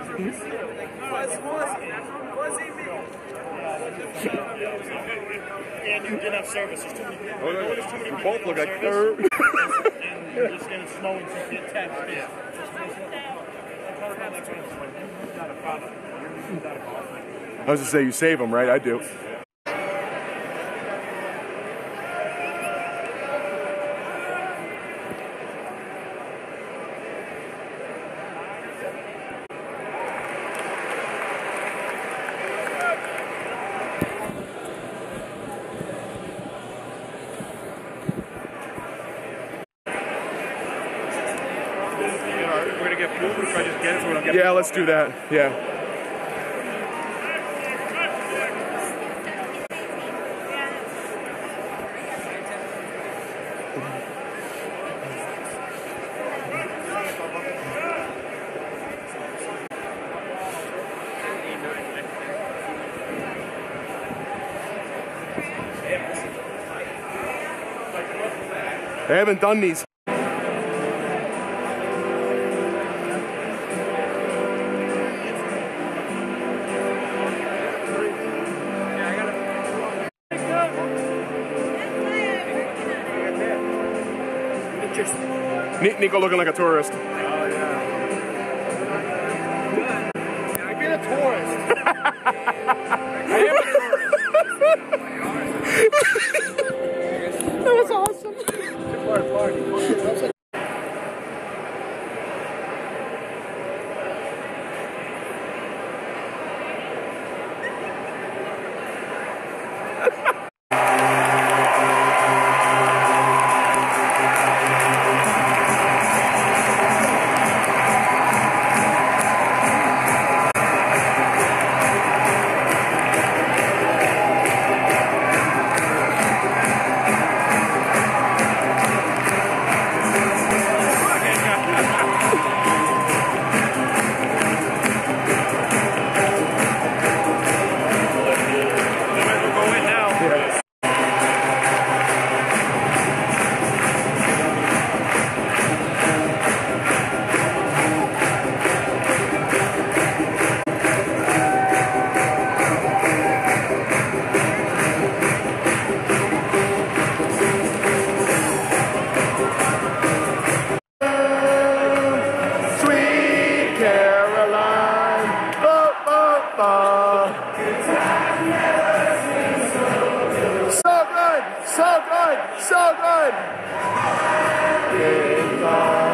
And you didn't have service. There's too many people. We both look like third. And it's getting snowing, so you get text. I was to say, you save them, right? I do. We're going to get food, or should I just get it so we don't get Yeah, let's do that. Yeah. I haven't done these. Nico looking like a tourist. Oh, yeah. I've been a tourist. I am a tourist. That was awesome. So good! So good!